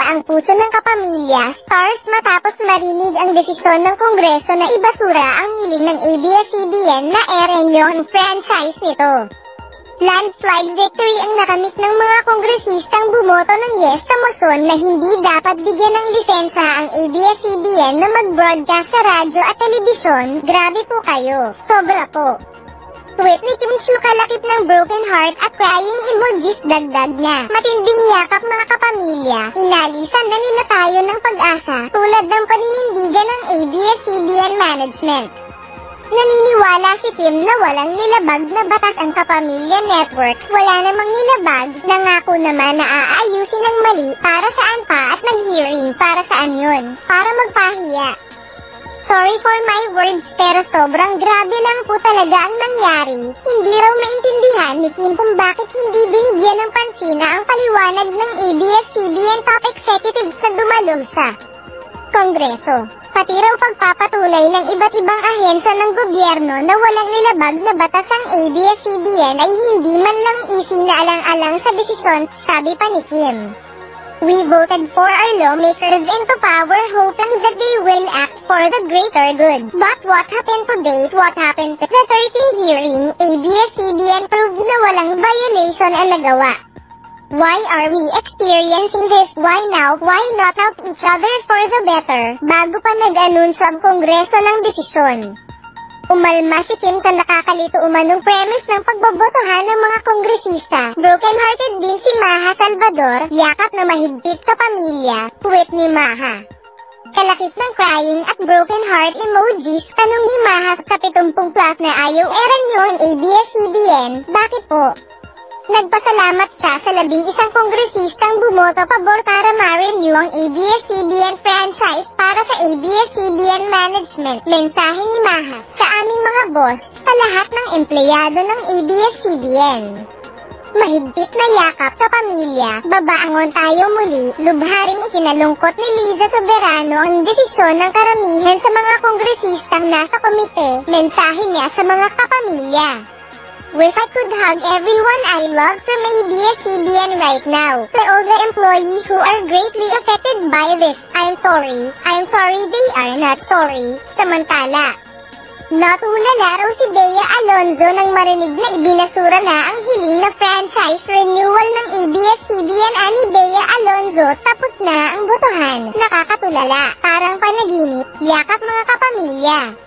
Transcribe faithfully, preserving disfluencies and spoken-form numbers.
ang puso ng kapamilya stars matapos marinig ang desisyon ng Kongreso na ibasura ang hiling ng A B S C B N na erenyo ang franchise nito. Landslide victory ang nakamit ng mga kongresistang bumoto ng yes sa motion na hindi dapat bigyan ng lisensya ang A B S C B N na mag-broadcast sa radyo at telebisyon. Grabe po kayo, sobra po. Tweet ni Kim Chiu kalakip ng broken heart at crying emojis, dagdag niya. Matinding yakap mga kapamilya, inalisan na nila tayo ng pag-asa, tulad ng paninindigan ng A B S C B N management. Naniniwala si Kim na walang nilabag na batas ang Kapamilya Network, wala namang nilabag, nangako naman na aayusin ang mali, para saan pa at nag-hearing para saan yun, para magpahiya. Sorry for my words pero sobrang grabe lang po talaga ang nangyari. Hindi raw maintindihan ni Kim kung bakit hindi binigyan ng pansin na ang paliwanag ng A B S C B N top executives na dumalo sa Kongreso. Pati raw pagpapatuloy ng iba't ibang ahensya ng gobyerno na walang nilabag na batas ang A B S C B N ay hindi man lang easy na alang-alang sa desisyon, sabi pa ni Kim. We voted for our lawmakers into power hoping that they will act for the greater good. But what happened today? What happened to the thirteenth hearing? A B S C B N proved na walang violation ang nagawa. Why are we experiencing this? Why now? Why not help each other for the better? Bago pa nag-anunsyo ang Kongreso ng desisyon. Umalma si Kim sa nakakalito umanong premise ng pagbobotohan ng mga kongresista. Broken-hearted din si Maha Salvador, yakap na mahigpit sa pamilya, tweet ni Maha. Kalakip ng crying at broken heart emojis, tanong ni Maha sa pitong plus na ayaw erenyo ang A B S C B N, bakit po? Nagpasalamat siya sa labing isang kongresistang bumoto pabor para ma-renew ang A B S C B N franchise para sa A B S C B N management. Mensahe ni Maha, sa aming mga boss, sa lahat ng empleyado ng A B S C B N. Mahigpit na yakap sa pamilya, babaangon tayo muli. Lubharing ikinalungkot ni Liza Soberano ang desisyon ng karamihan sa mga kongresistang nasa komite. Mensahe niya sa mga kapamilya. Wish I could hug everyone I love from A B S C B N right now. To all the employees who are greatly affected by this, I'm sorry. I'm sorry they are not sorry. Samantala, natulala raw si Bea Alonzo nang marinig na ibinasura na ang hiling na franchise renewal ng A B S C B N ani Bea Alonzo, tapos na ang botohan. Nakakatulala, parang panaginip, yakap mga kapamilya.